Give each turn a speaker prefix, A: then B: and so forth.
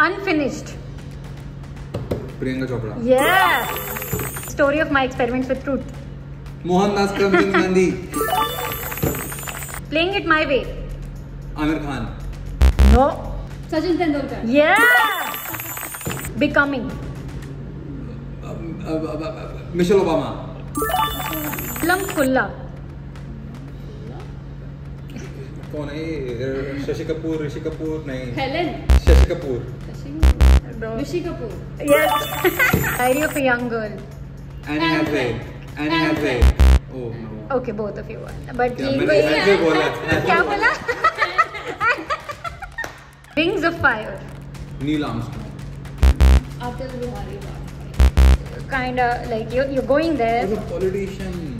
A: Unfinished.
B: Priyanka Chopra.
A: Yes. Story of my experiments with truth.
B: Mohandas Karamchand Gandhi.
A: Playing it my way.
B: Amir Khan.
A: No.
C: Sachin Tendulkar.
A: Yes. Becoming.
B: Michelle Obama.
A: Lam Kulla.
B: कौन है ये? शशि कपूर, ऋषि कपूर नहीं.
C: Helen.
B: Shashi Kapoor.
C: Rishi Kapoor.
A: Yes. Diary of a young girl.
B: Annie Hathaway. Annie Hathaway. Oh no.
A: Okay, both of you won. But
B: क्या
A: ये
B: मैंने Hathaway बोला?
A: क्या बोला? Wings of Fire.
B: Neil Armstrong.
C: Atal Bihari Vajpayee.
A: Kinda like you're going there.
B: As a politician.